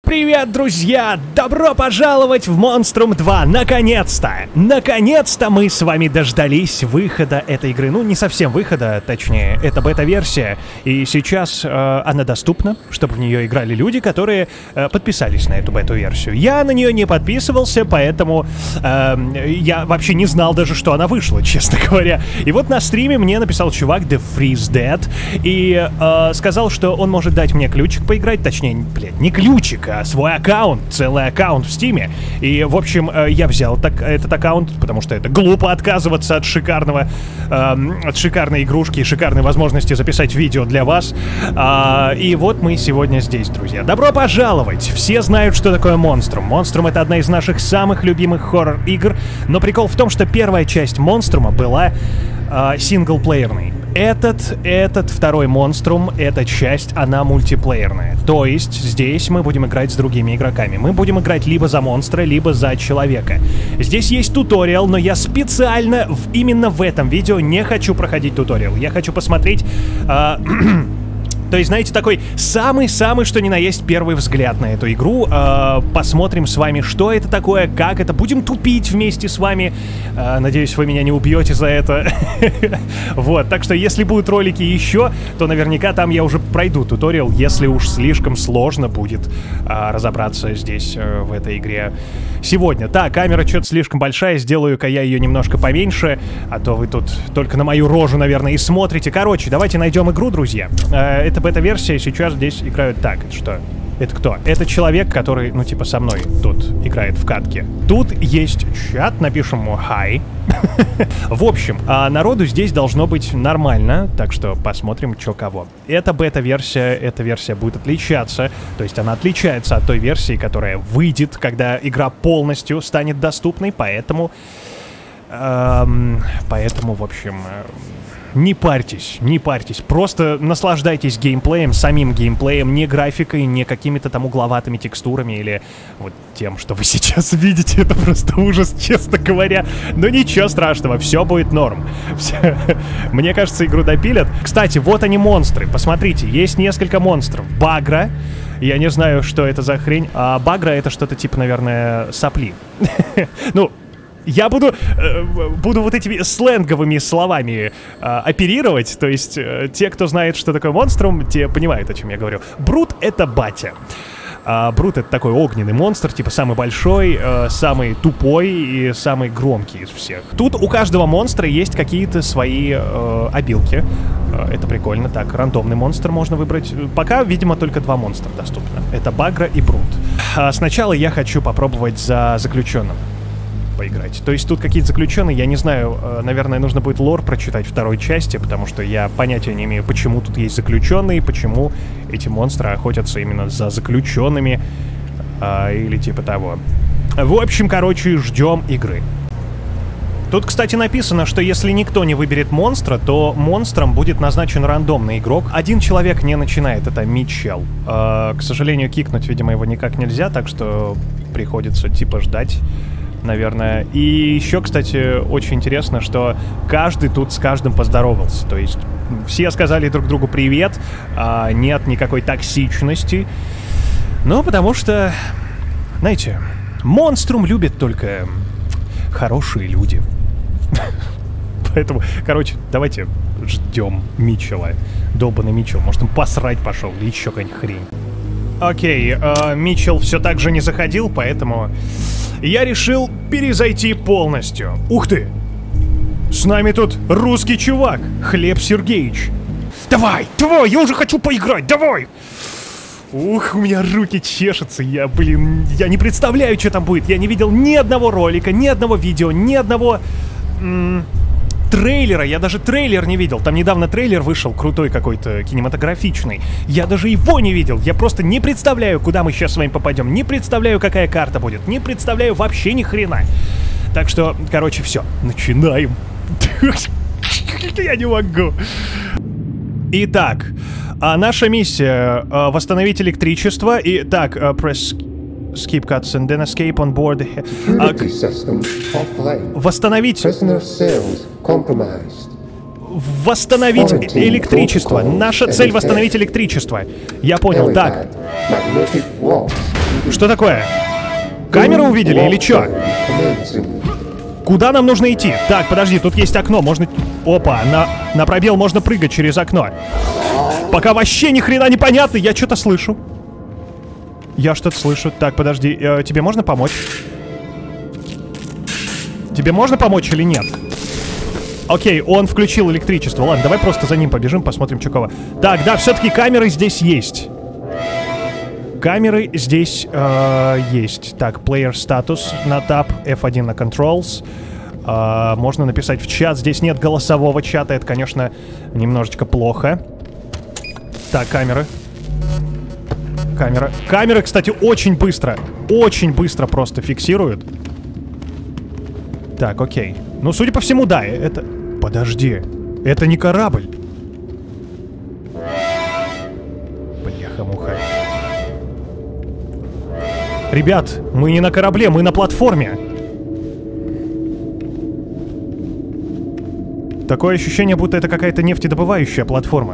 Привет, друзья! Добро пожаловать в Monstrum 2! Наконец-то! Наконец-то мы с вами дождались выхода этой игры. Ну, не совсем выхода, точнее, это бета-версия. И сейчас она доступна, чтобы в нее играли люди, которые подписались на эту бету-версию. Я на нее не подписывался, поэтому я вообще не знал даже, что она вышла, честно говоря. И вот на стриме мне написал чувак The Freeze Dead и сказал, что он может дать мне ключик поиграть. Точнее, блядь, не ключик, а свой аккаунт, целый аккаунт в Стиме. И, в общем, я взял этот аккаунт, потому что это глупо отказываться от шикарной игрушки и шикарной возможности записать видео для вас. И вот мы сегодня здесь, друзья. Добро пожаловать! Все знают, что такое Monstrum. Monstrum — это одна из наших самых любимых хоррор-игр, но прикол в том, что первая часть Monstrum была синглплеерной. Этот второй Monstrum, эта часть, она мультиплеерная. То есть здесь мы будем играть с другими игроками. Мы будем играть либо за монстра, либо за человека. Здесь есть туториал, но я специально именно в этом видео не хочу проходить туториал. Я хочу посмотреть... То есть, знаете, такой самый-самый, что ни на есть, первый взгляд на эту игру. Посмотрим с вами, что это такое, как это. Будем тупить вместе с вами. Надеюсь, вы меня не убьете за это. Вот, так что, если будут ролики еще, то наверняка там я уже пройду туториал, если уж слишком сложно будет разобраться здесь, в этой игре сегодня. Так, камера что-то слишком большая, сделаю-ка я ее немножко поменьше, а то вы тут только на мою рожу, наверное, и смотрите. Короче, давайте найдем игру, друзья. Это бета-версия, сейчас здесь играют так. Это что? Это кто? Это человек, который, ну, типа, со мной тут играет в катке. Тут есть чат, напишем ему «Hi». В общем, народу здесь должно быть нормально, так что посмотрим, что кого. Это бета-версия, эта версия будет отличаться, то есть она отличается от той версии, которая выйдет, когда игра полностью станет доступной, поэтому, в общем... Не парьтесь, просто наслаждайтесь геймплеем, самим геймплеем, не графикой, не какими-то там угловатыми текстурами или вот тем, что вы сейчас видите. Это просто ужас, честно говоря. Но ничего страшного, все будет норм. Мне кажется, игру допилят. Кстати, вот они монстры, посмотрите, есть несколько монстров. Багра, я не знаю, что это за хрень. Багра — это что-то типа, наверное, сопли. Ну... Я буду вот этими сленговыми словами оперировать, то есть те, кто знает, что такое монструм, те понимают, о чем я говорю. Брут — это батя. Брут — это такой огненный монстр, типа самый большой, самый тупой и самый громкий из всех. Тут у каждого монстра есть какие-то свои обилки. Это прикольно. Так, рандомный монстр можно выбрать. Пока, видимо, только два монстра доступно. Это Багра и Брут. Сначала я хочу попробовать за заключенным поиграть. То есть тут какие-то заключенные, я не знаю, наверное, нужно будет лор прочитать второй части, потому что я понятия не имею, почему тут есть заключенные, почему эти монстры охотятся именно за заключенными, или типа того. В общем, короче, ждем игры. Тут, кстати, написано, что если никто не выберет монстра, то монстром будет назначен рандомный игрок. Один человек не начинает, это Митчелл. К сожалению, кикнуть, видимо, его никак нельзя, так что приходится типа ждать, наверное. И еще, кстати, очень интересно, что каждый тут с каждым поздоровался. То есть все сказали друг другу привет, нет никакой токсичности. Ну, потому что, знаете, Monstrum любят только хорошие люди. Поэтому, короче, давайте ждем Митчелла. Долбаный Митчелл. Может, он посрать пошел или еще какая-нибудь хрень. Окей, Митчелл все так же не заходил, поэтому я решил перезайти полностью. Ух ты! С нами тут русский чувак, Хлеб Сергеевич. Давай, я уже хочу поиграть, давай! Ух, у меня руки чешутся, я не представляю, что там будет. Я не видел ни одного ролика, ни одного видео, ни одного трейлера. Я даже трейлер не видел. Там недавно трейлер вышел, крутой какой-то, кинематографичный. Я даже его не видел. Я просто не представляю, куда мы сейчас с вами попадем. Не представляю, какая карта будет. Не представляю вообще ни хрена. Так что, короче, все. Начинаем. Я не могу. Итак, наша миссия восстановить электричество. И так, press skip cuts and then escape on board. Восстановить электричество. Наша цель — восстановить электричество. Я понял. Так. Что такое? Камеру увидели или чё? Куда нам нужно идти? Так, подожди, тут есть окно, можно... Опа, на пробел можно прыгать через окно. Пока вообще ни хрена не понятно, я что-то слышу. Я что-то слышу. Так, подожди, тебе можно помочь? Тебе можно помочь или нет? Окей, он включил электричество. Ладно, давай просто за ним побежим, посмотрим, что кого. Так, да, все-таки камеры здесь есть. Камеры здесь есть. Так, player status на tab, F1 на controls. Можно написать в чат. Здесь нет голосового чата. Это, конечно, немножечко плохо. Так, камеры. Камеры, кстати, очень быстро просто фиксируют. Так, окей. Ну, судя по всему, да, это... Подожди. Это не корабль. Бляха-муха. Ребят, мы не на корабле, мы на платформе. Такое ощущение, будто это какая-то нефтедобывающая платформа.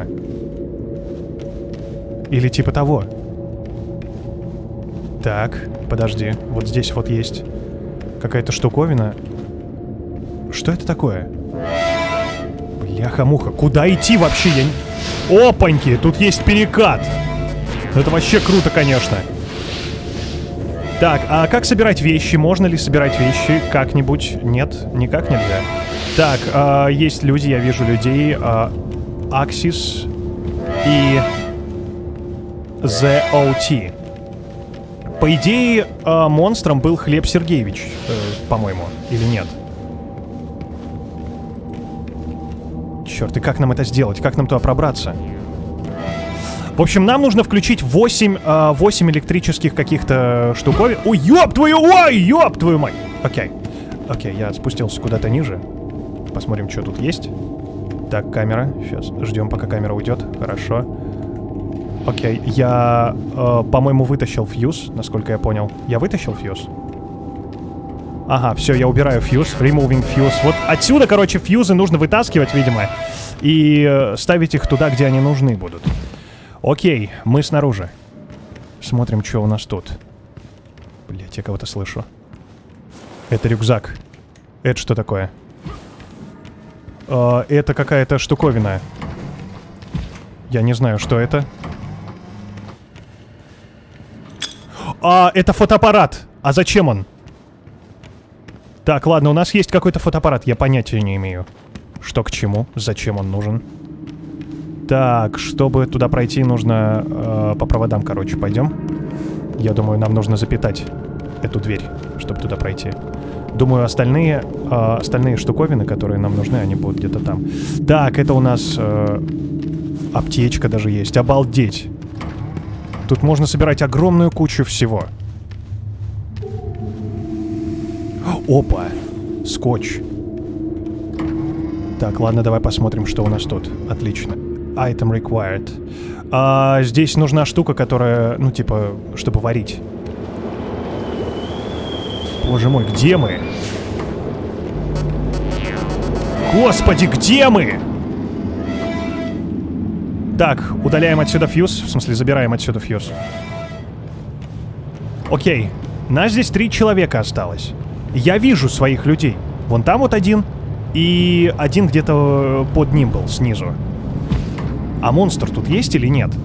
Или типа того. Так, подожди. Вот здесь вот есть какая-то штуковина. Что это такое? Бляха-муха. Куда идти вообще? Опаньки, тут есть перекат. Это вообще круто, конечно. Так, а как собирать вещи? Можно ли собирать вещи как-нибудь? Нет, никак нельзя. Так, есть люди, я вижу людей. Axis и ZOT. По идее, монстром был Хлеб Сергеевич, по-моему, или нет? Черт, и как нам это сделать? Как нам туда пробраться? В общем, нам нужно включить 8 электрических каких-то штуковин. Ой, ёб твою мать! Окей. Окей, я спустился куда-то ниже. Посмотрим, что тут есть. Так, камера. Сейчас ждем, пока камера уйдет. Хорошо. Окей, я, по-моему, вытащил фьюз, насколько я понял. Я вытащил фьюз? Ага, все, я убираю фьюз. Removing fuse. Вот отсюда, короче, фьюзы нужно вытаскивать, видимо. И ставить их туда, где они нужны будут. Окей, мы снаружи. Смотрим, что у нас тут. Блять, я кого-то слышу. Это рюкзак. Это что такое? Это какая-то штуковина. Я не знаю, что это. Это фотоаппарат. А зачем он? Так, ладно, у нас есть какой-то фотоаппарат. Я понятия не имею, что к чему, зачем он нужен. Так, чтобы туда пройти, нужно по проводам, короче, пойдем. Я думаю, нам нужно запитать эту дверь, чтобы туда пройти. Думаю, остальные штуковины, которые нам нужны, они будут где-то там. Так, это у нас аптечка даже есть. Обалдеть. Тут можно собирать огромную кучу всего. Опа! Скотч. Так, ладно, давай посмотрим, что у нас тут. Отлично. Item required. Здесь нужна штука, которая, ну, типа, чтобы варить. Боже мой, где мы? Господи, где мы? Так, удаляем отсюда фьюз. В смысле, забираем отсюда фьюз. Окей. Нас здесь 3 человека осталось. Я вижу своих людей. Вон там вот один. И один где-то под ним был, снизу. А монстр тут есть или нет?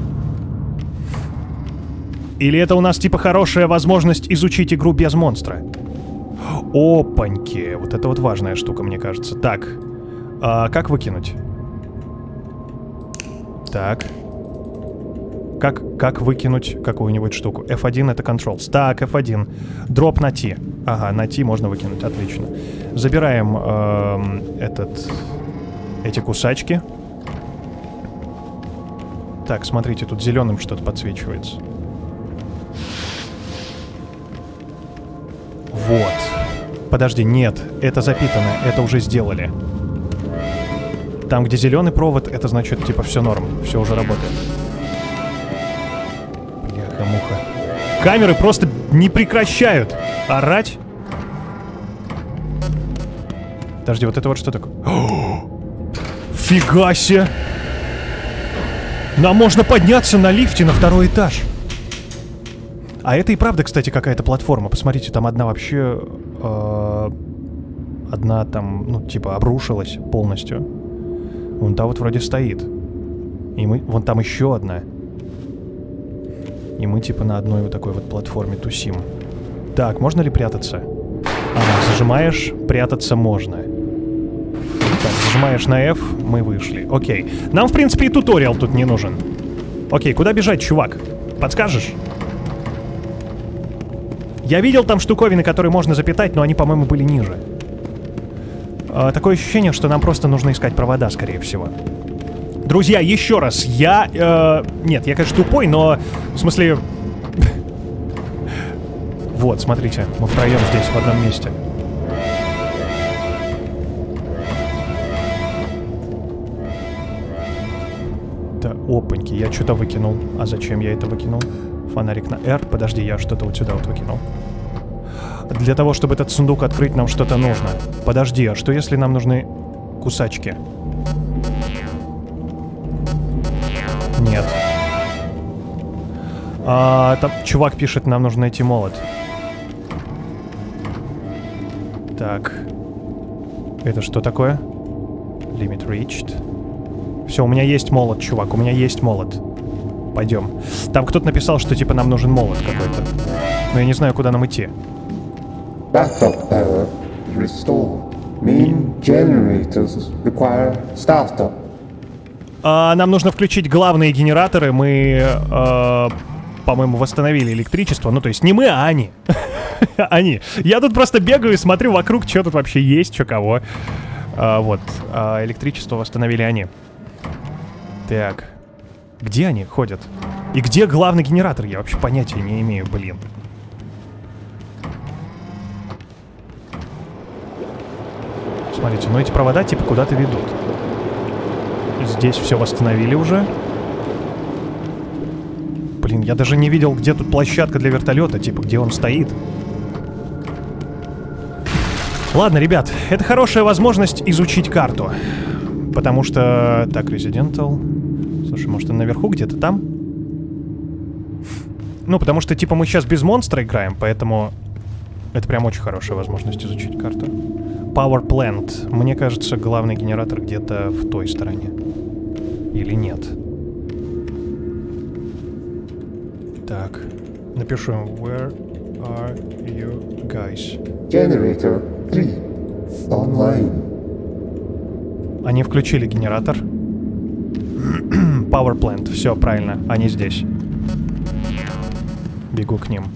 Или это у нас типа хорошая возможность изучить игру без монстра? Опаньки. Вот это вот важная штука, мне кажется. Так. Как выкинуть? Так. Как выкинуть какую-нибудь штуку? F1 это controls. Так, F1. Дроп на T. Ага, на T можно выкинуть. Отлично. Забираем эти кусачки. Так, смотрите, тут зеленым что-то подсвечивается. Вот. Подожди, нет, это запитано, это уже сделали. Там, где зеленый провод, это значит, типа, все норм, все уже работает. Бляха-муха. Камеры просто не прекращают орать. Подожди, вот это вот что такое? Фига себе! Нам можно подняться на лифте на 2-й этаж. А это и правда, кстати, какая-то платформа. Посмотрите, там одна вообще... одна там, ну, типа, обрушилась полностью. Вон та вот вроде стоит. И мы... Вон там еще одна. И мы, типа, на одной вот такой вот платформе тусим. Так, можно ли прятаться? Ага, зажимаешь, прятаться можно. Так, зажимаешь на F, мы вышли. Окей. Нам, в принципе, и туториал тут не нужен. Окей, куда бежать, чувак? Подскажешь? Я видел там штуковины, которые можно запитать, но они, по-моему, были ниже. Такое ощущение, что нам просто нужно искать провода, скорее всего. Друзья, еще раз, я... Нет, я, конечно, тупой, но... В смысле... Вот, смотрите, мы втроем здесь, в одном месте. Да, опаньки, я что-то выкинул. А зачем я это выкинул? Фонарик на R. Подожди, я что-то вот сюда вот выкинул. Для того, чтобы этот сундук открыть, нам что-то нужно. Подожди, а что если нам нужны кусачки? Нет. Там чувак пишет, нам нужно найти молот. Так. Это что такое? Limit reached. Все, у меня есть молот, чувак, у меня есть молот. Пойдем. Там кто-то написал, что типа нам нужен молот какой-то. Но я не знаю, куда нам идти. Backup error restore. Main generators require startup. Нам нужно включить главные генераторы. Мы, по-моему, восстановили электричество. Ну, то есть не мы, а они. Они. Я тут просто бегаю и смотрю вокруг, что тут вообще есть, что кого. Вот. Электричество восстановили они. Так. Где они ходят? И где главный генератор? Я вообще понятия не имею, блин. Смотрите, ну эти провода типа куда-то ведут. Здесь все восстановили уже. Блин, я даже не видел, где тут площадка для вертолета, типа, где он стоит. Ладно, ребят, это хорошая возможность изучить карту. Потому что... Так, Residential... Слушай, может он наверху где-то там? Ну, потому что, типа, мы сейчас без монстра играем, поэтому... Это прям очень хорошая возможность изучить карту. Power Plant. Мне кажется, главный генератор где-то в той стороне. Или нет? Так. Напишу им. Where are you guys? Generator 3. Online. Они включили генератор. Power Plant. Все, правильно. Они здесь. Бегу к ним.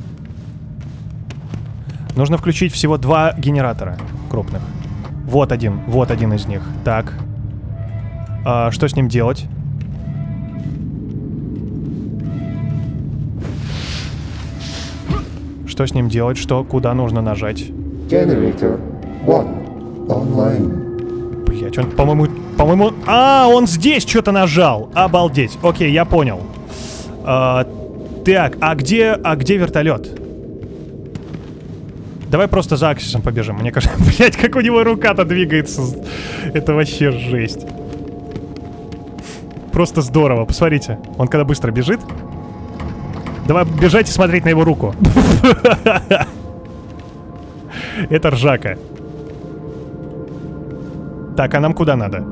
Нужно включить всего 2 генератора крупных. Вот один из них. Так. Что с ним делать? Что с ним делать? Что? Куда нужно нажать? Generator 1. Online. Блять, он, по-моему... он здесь что-то нажал. Обалдеть. Окей, я понял. Так, а где вертолет? Давай просто за Аксисом побежим. Мне кажется, блять, как у него рука-то двигается. Это вообще жесть. Просто здорово. Посмотрите. Он когда быстро бежит. Давай бежать и смотреть на его руку. Это ржака. Так, а нам куда надо?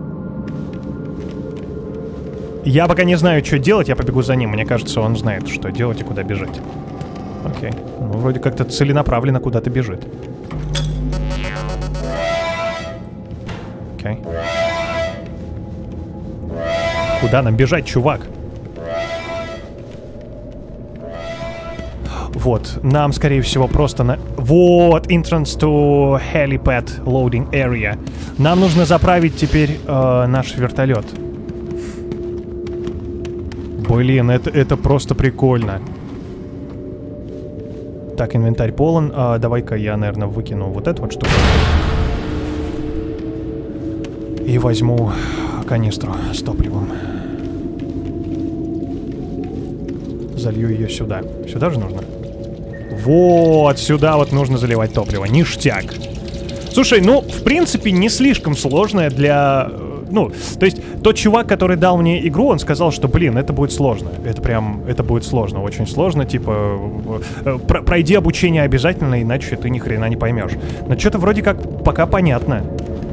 Я пока не знаю, что делать. Я побегу за ним. Мне кажется, он знает, что делать и куда бежать. Окей. Ну, вроде как-то целенаправленно куда-то бежит. Окей. Куда нам бежать, чувак? Вот. Нам, скорее всего, просто на... Вот! Entrance to helipad loading area. Нам нужно заправить теперь наш вертолет. Блин, это просто прикольно. Так, инвентарь полон. Давай-ка я, наверное, выкину вот эту вот штуку. И возьму канистру с топливом. Залью ее сюда. Сюда же нужно? Вот, сюда вот нужно заливать топливо. Ништяк. Слушай, ну, в принципе, не слишком сложная для ну, то есть тот чувак, который дал мне игру, он сказал, что, блин, это будет сложно. Это будет сложно, очень сложно, типа, пройди обучение обязательно, иначе ты ни хрена не поймешь. Но что-то вроде как пока понятно.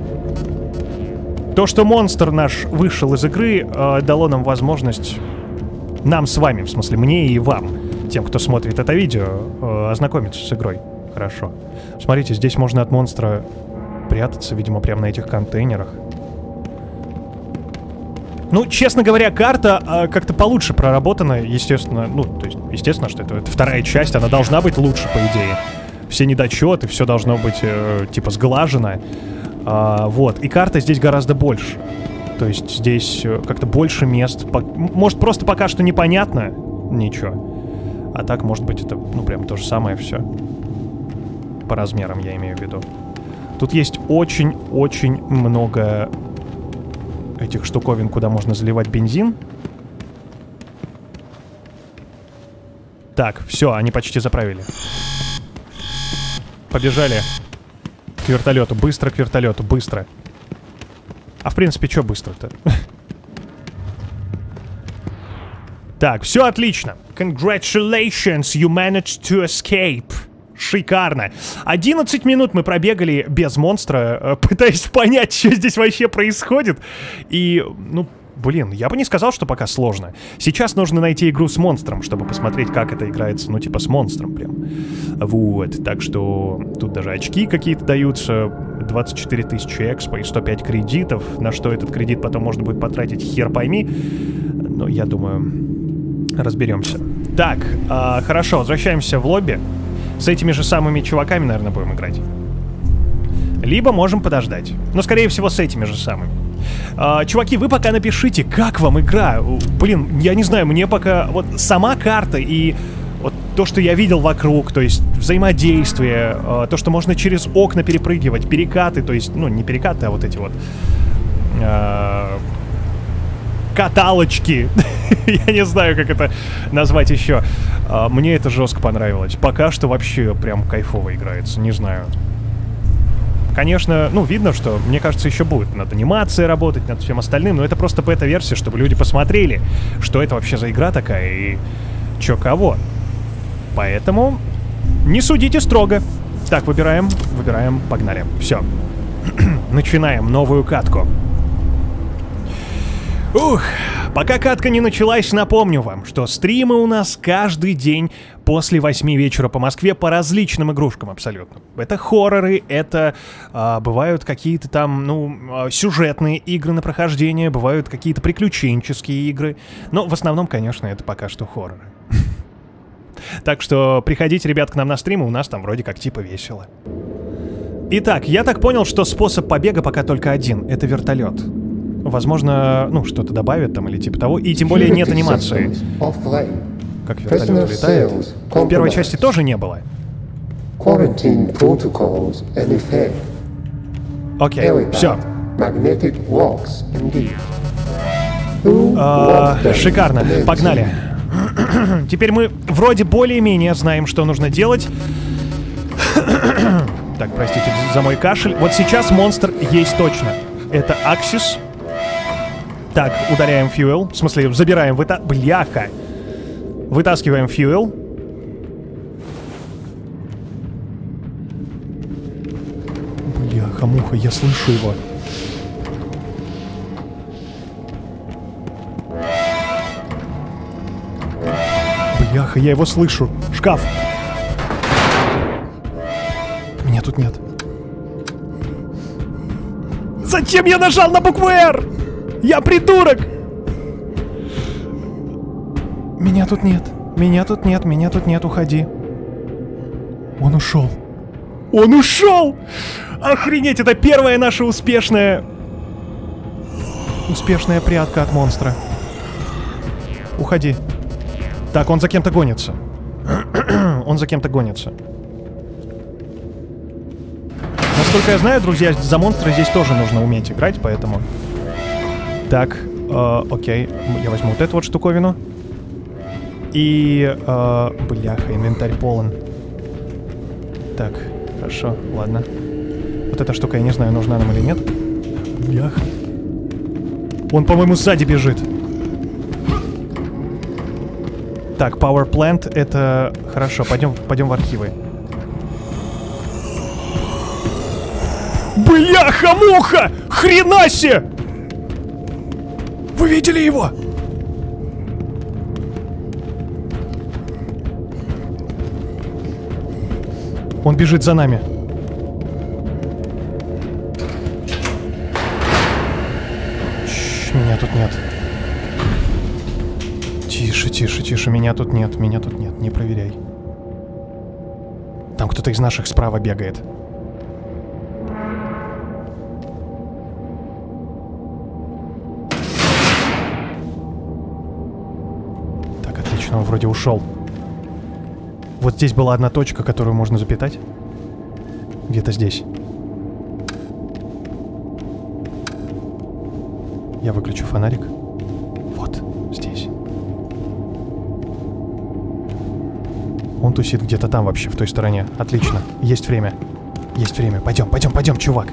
То, что монстр наш вышел из игры, дало нам возможность, нам с вами, в смысле, мне и вам, тем, кто смотрит это видео, ознакомиться с игрой. Хорошо. Смотрите, здесь можно от монстра прятаться, видимо, прямо на этих контейнерах. Ну, честно говоря, карта как-то получше проработана, естественно. Ну, то есть, естественно, что это вторая часть, она должна быть лучше, по идее. Все недочеты, все должно быть, типа, сглажено. Вот, и карта здесь гораздо больше. То есть здесь как-то больше мест. Может, просто пока что непонятно ничего. А так, может быть, это, ну, прям то же самое все. По размерам я имею в виду. Тут есть очень-очень много этих штуковин, куда можно заливать бензин. Так, все, они почти заправили. Побежали к вертолету, быстро к вертолету, быстро. А в принципе, что быстро-то? Так, все отлично. Congratulations, you managed to escape. Шикарно. 11 минут мы пробегали без монстра, пытаясь понять, что здесь вообще происходит. И, ну, блин, я бы не сказал, что пока сложно. Сейчас нужно найти игру с монстром, чтобы посмотреть, как это играется, ну, типа, с монстром прям. Вот, так что тут даже очки какие-то даются. 24 тысячи экспо и 105 кредитов. На что этот кредит потом можно будет потратить, хер пойми. Но я думаю, разберемся. Так, хорошо, возвращаемся в лобби. С этими же самыми чуваками, наверное, будем играть. Либо можем подождать. Но, скорее всего, с этими же самыми. Чуваки, вы пока напишите, как вам игра. Блин, я не знаю, мне пока... Вот сама карта и вот то, что я видел вокруг, то есть взаимодействие, то, что можно через окна перепрыгивать, перекаты, то есть, ну, не перекаты, а вот эти вот... каталочки. Я не знаю, как это назвать еще. Мне это жестко понравилось. Пока что вообще прям кайфово играется. Не знаю. Конечно, ну, видно, что, мне кажется, еще будет над анимацией работать, над всем остальным, но это просто бета-версия, чтобы люди посмотрели, что это вообще за игра такая и чё кого. Поэтому не судите строго. Так, выбираем, погнали. Все. Начинаем новую катку. Ух, пока катка не началась, напомню вам, что стримы у нас каждый день после 8 вечера по Москве по различным игрушкам абсолютно. Это хорроры, это бывают какие-то там, ну, сюжетные игры на прохождение, бывают какие-то приключенческие игры, но в основном, конечно, это пока что хорроры. Так что приходите, ребят, к нам на стримы, у нас там вроде как типа весело. Итак, я так понял, что способ побега пока только один, это вертолет. Возможно, ну, что-то добавят там или типа того. И тем более нет анимации. Как вертолет летает. В первой части тоже не было. Окей, все. Шикарно, погнали. Теперь мы вроде более-менее знаем, что нужно делать. Так, простите за мой кашель. Вот сейчас монстр есть точно. Это Аксис. Так, удаляем fuel. В смысле, забираем, бляха. Вытаскиваем fuel. Бляха-муха, я слышу его. Бляха, я его слышу. Шкаф. Меня тут нет. Зачем я нажал на букву R? Я придурок! Меня тут нет. Меня тут нет, меня тут нет, уходи. Он ушел. Он ушел! Охренеть, это первая наша успешная прятка от монстра. Уходи. Так, он за кем-то гонится. Он за кем-то гонится. Насколько я знаю, друзья, за монстра здесь тоже нужно уметь играть, поэтому... Так, окей. Я возьму вот эту вот штуковину. И... бляха, инвентарь полон. Так, хорошо, ладно. Вот эта штука, я не знаю, нужна нам или нет. Бляха. Он, по-моему, сзади бежит. Так, Power Plant, это... Хорошо, пойдем в архивы. Бляха-муха! Хрена себе! Вы видели его? Он бежит за нами. Меня тут нет. Тише, тише, тише. Меня тут нет. Меня тут нет. Не проверяй. Там кто-то из наших справа бегает. Так, отлично. Он вроде ушел. Вот здесь была одна точка, которую можно запитать. Где-то здесь. Я выключу фонарик. Вот, здесь. Он тусит где-то там вообще, в той стороне. Отлично. Есть время. Есть время. Пойдем, пойдем, пойдем, чувак.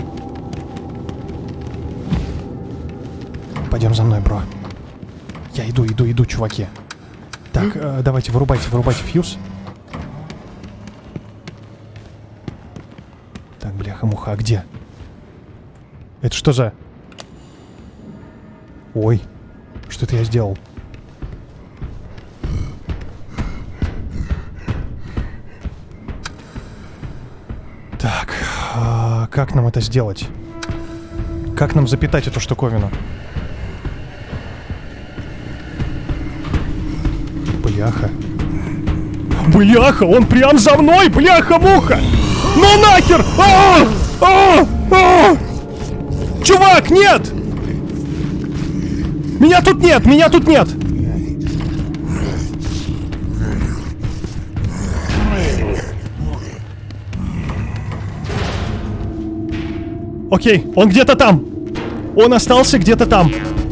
Пойдем за мной, бро. Я иду, чуваки. Так, давайте, вырубайте фьюз. Так, бляха-муха, а где? Это что за... Ой, что это я сделал? Так, как нам это сделать? Как нам запитать эту штуковину? Бляха. Бляха, он прям за мной, бляха-муха! Ну нахер! Чувак, нет! Меня тут нет! Меня тут нет! Окей, он где-то там! Он остался где-то там!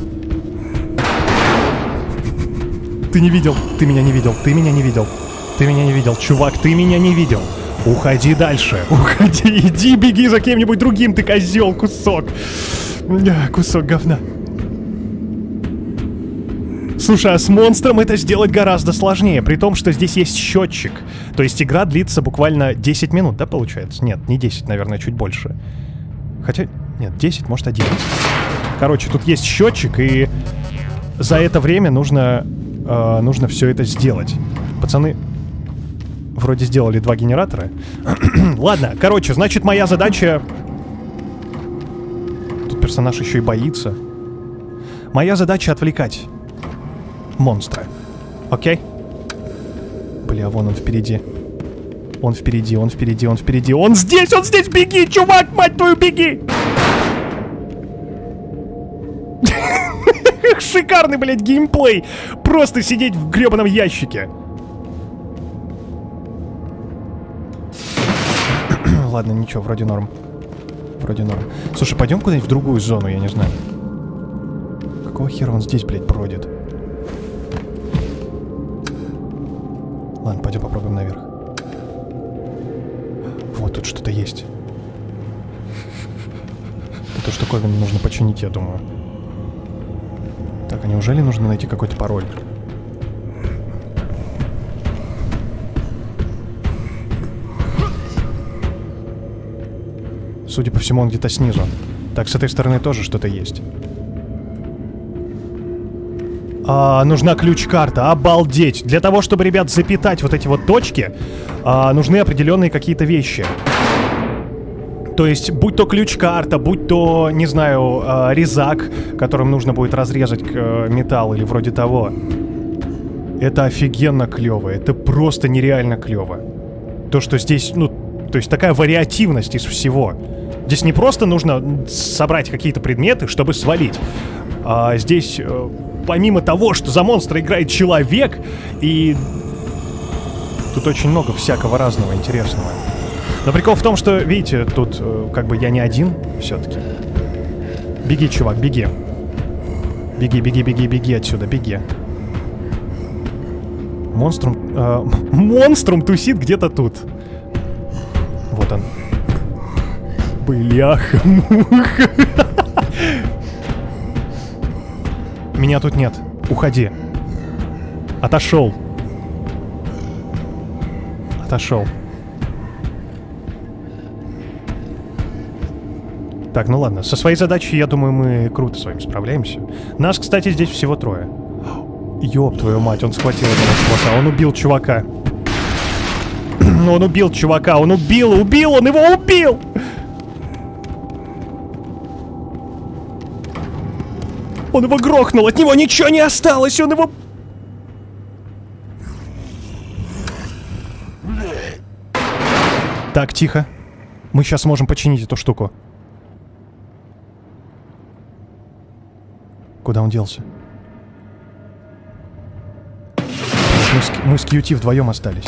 Ты не видел, ты меня не видел, ты меня не видел. Ты меня не видел, чувак, ты меня не видел. Уходи дальше, уходи, иди, беги за кем-нибудь другим, ты козел, кусок. Кусок говна. Слушай, а с монстром это сделать гораздо сложнее, при том, что здесь есть счетчик. То есть игра длится буквально 10 минут, да, получается? Нет, не 10, наверное, чуть больше. Хотя, нет, 10, может 11. Короче, тут есть счетчик, и за это время нужно все это сделать. Пацаны вроде сделали 2 генератора. Ладно, короче, значит, моя задача... Тут персонаж еще и боится. Моя задача отвлекать монстра. Окей? Бля, вон он впереди. Он впереди, он впереди, он впереди. Он здесь, беги, чувак, мать твою, беги! Шикарный, блядь, геймплей. Просто сидеть в гребаном ящике. Ладно, ничего, вроде норм. Вроде норм. Слушай, пойдем куда-нибудь в другую зону, я не знаю. Какого хера он здесь, блядь, бродит? Ладно, пойдем попробуем наверх. Вот тут что-то есть. Эту штуковину нужно починить, я думаю. Так, а неужели нужно найти какой-то пароль? Судя по всему, он где-то снизу. Так, с этой стороны тоже что-то есть. Нужна ключ-карта. Обалдеть! Для того, чтобы, ребят, запитать вот эти вот точки, нужны определенные какие-то вещи. То есть, будь то ключ-карта, будь то, не знаю, резак, которым нужно будет разрезать металл или вроде того. Это офигенно клево. Это просто нереально клево. То, что здесь, ну, то есть такая вариативность из всего. Здесь не просто нужно собрать какие-то предметы, чтобы свалить. Здесь, помимо того, что за монстра играет человек, и тут очень много всякого разного интересного. Но прикол в том, что, видите, тут как бы я не один все-таки. Беги, чувак, беги. Беги, беги, беги, беги отсюда, беги. Монструм тусит где-то тут. Вот он. Бляха-муха. Меня тут нет. Уходи. Отошел. Отошел. Так, ну ладно. Со своей задачей, я думаю, мы круто с вами справляемся. Нас, кстати, здесь всего 3. Ёб твою мать, он схватил этого чувака. Он убил чувака. Он убил чувака. Он убил! Он его убил! Он его грохнул, от него ничего не осталось, он его... Так, тихо. Мы сейчас можем починить эту штуку. Куда он делся? Мы с QT вдвоем остались.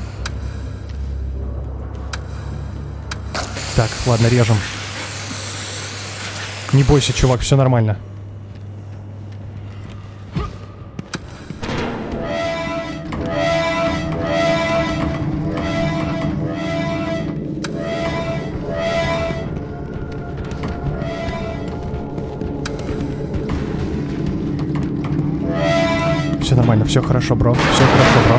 Так, ладно, режем. Не бойся, чувак, все нормально. Все нормально, все хорошо, бро. Все хорошо, бро.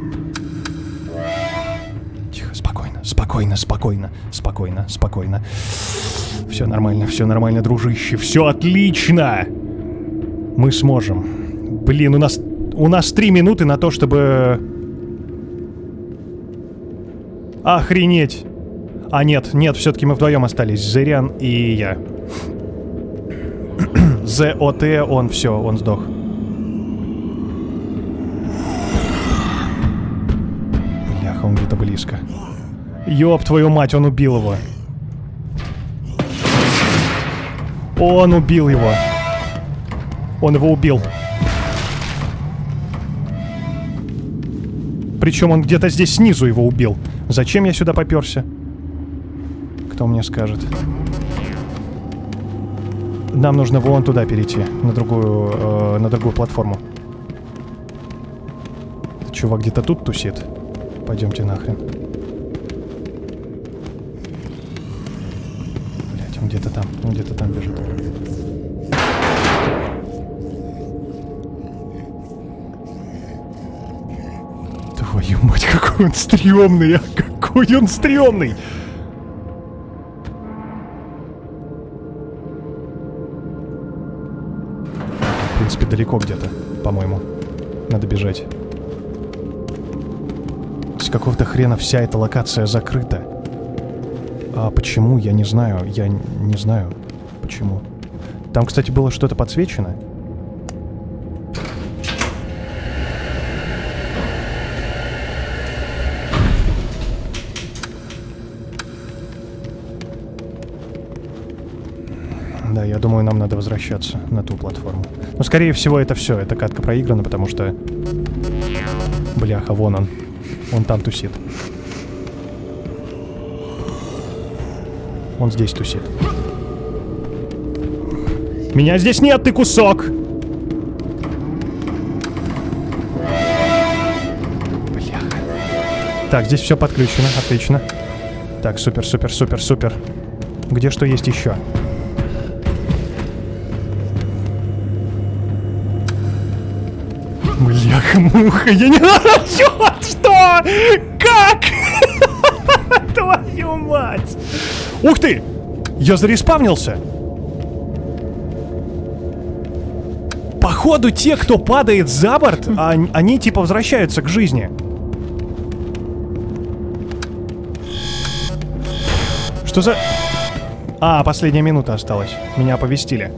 Тихо, спокойно, спокойно, спокойно, спокойно, спокойно. Все нормально, дружище. Все отлично! Мы сможем. Блин, у нас 3 минуты на то, чтобы... Охренеть! А, нет, все-таки мы вдвоем остались. Зырян и я. ЗОТ, он сдох. Бляха, он где-то близко. Ёб твою мать, он убил его. Он убил его. Он его убил. Причем он где-то здесь снизу его убил. Зачем я сюда попёрся? Кто мне скажет? Нам нужно вон туда перейти, на другую платформу. Чувак где-то тут тусит. Пойдемте нахрен. Блять, он где-то там бежит. Твою мать, какой он стрёмный, а какой он стрёмный! В принципе, далеко где-то, по-моему. Надо бежать. С какого-то хрена вся эта локация закрыта. А почему? Я не знаю. Я не знаю, почему. Там, кстати, было что-то подсвечено. Да, я думаю, нам надо возвращаться на ту платформу. Но, скорее всего, это все. Эта катка проиграна, потому что... Бляха, вон он. Он там тусит. Он здесь тусит. Меня здесь нет, ты кусок! Бляха. Так, здесь все подключено. Отлично. Так, супер. Где что есть еще? Бляха-муха, я не знаю, что? Как? Твою мать! Ух ты! Я зареспавнился! Походу, те, кто падает за борт, они типа возвращаются к жизни. Что за... А, последняя минута осталась. Меня оповестили.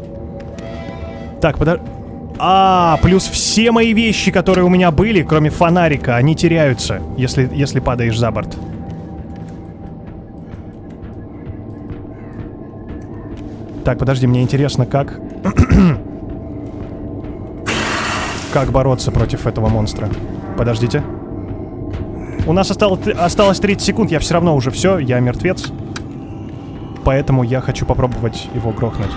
Так, подожди. А, плюс все мои вещи, которые у меня были, кроме фонарика, они теряются, если падаешь за борт. Так, подожди, мне интересно, как... как бороться против этого монстра. Подождите. У нас осталось 30 секунд, я все равно уже все, я мертвец. Поэтому я хочу попробовать его грохнуть.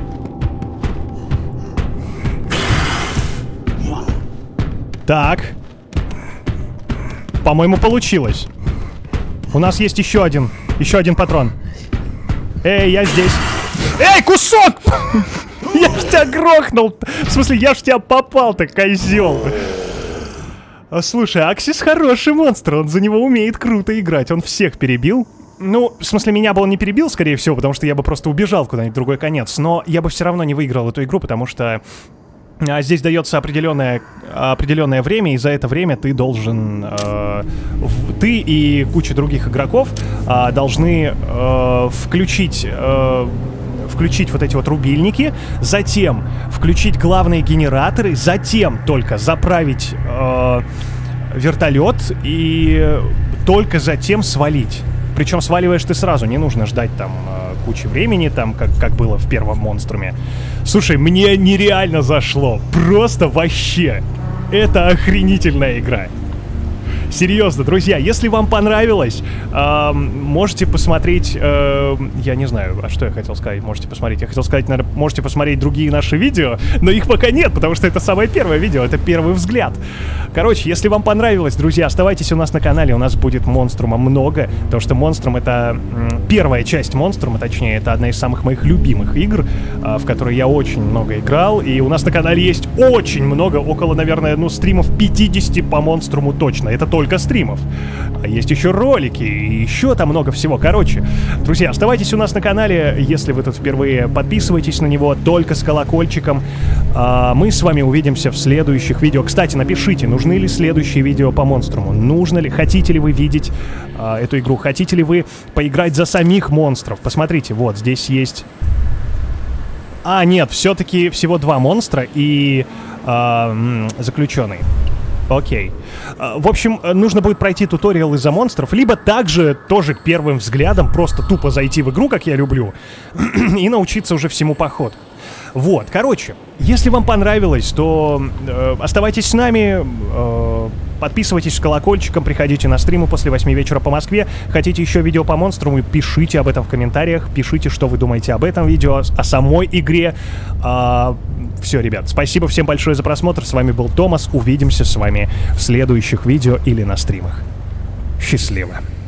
Так. По-моему, получилось. У нас есть еще один патрон. Эй, я здесь. Эй, кусок! Я ж тебя грохнул! В смысле, я ж тебя попал-то, козел! Слушай, Аксис хороший монстр, он за него умеет круто играть, он всех перебил. Ну, в смысле, меня бы он не перебил, скорее всего, потому что я бы просто убежал куда-нибудь в другой конец. Но я бы все равно не выиграл эту игру, потому что здесь дается определенное время, и за это время ты должен... ты и куча других игроков должны включить вот эти вот рубильники, затем включить главные генераторы, затем только заправить вертолет и только затем свалить. Причем сваливаешь ты сразу, не нужно ждать там кучи времени, там, как было в первом монструме. Слушай, мне нереально зашло. Просто вообще. Это охренительная игра. Серьезно, друзья, если вам понравилось, можете посмотреть, я не знаю, а что я хотел сказать, можете посмотреть, я хотел сказать, наверное, можете посмотреть другие наши видео, но их пока нет, потому что это самое первое видео, это первый взгляд. Короче, если вам понравилось, друзья, оставайтесь у нас на канале, у нас будет Монструма много, потому что Монструм — это первая часть Монструма, точнее, это одна из самых моих любимых игр, в которые я очень много играл, и у нас на канале есть очень много, около, наверное, стримов 50 по Монструму точно, это только стримов. А есть еще ролики, и еще там много всего. Короче, друзья, оставайтесь у нас на канале, если вы тут впервые, подписывайтесь на него, только с колокольчиком. Мы с вами увидимся в следующих видео. Кстати, напишите, нужны ли следующие видео по Монструму, нужно ли, хотите ли вы видеть эту игру, хотите ли вы поиграть за самих монстров. Посмотрите, вот, здесь есть... нет, все-таки всего 2 монстра и заключенный. Окей. В общем, нужно будет пройти туториал из-за монстров, либо также тоже первым взглядом просто тупо зайти в игру, как я люблю, и научиться уже всему по ходу. Вот, короче, если вам понравилось, то оставайтесь с нами, подписывайтесь с колокольчиком, приходите на стримы после 8 вечера по Москве. Хотите еще видео по Монструму, пишите об этом в комментариях, пишите, что вы думаете об этом видео, о самой игре. Все, ребят, спасибо всем большое за просмотр, с вами был Томас, увидимся с вами в следующих видео или на стримах. Счастливо!